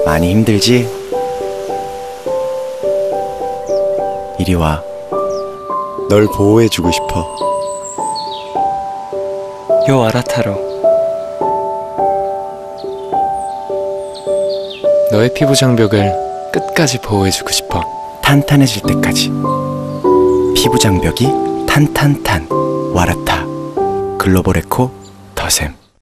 많이 힘들지? 이리 와. 널 보호해주고 싶어. 요 아라타로, 너의 피부 장벽을 끝까지 보호해주고 싶어. 탄탄해질 때까지. 피부 장벽이 탄탄탄. 와라타 글로벌 에코 더샘.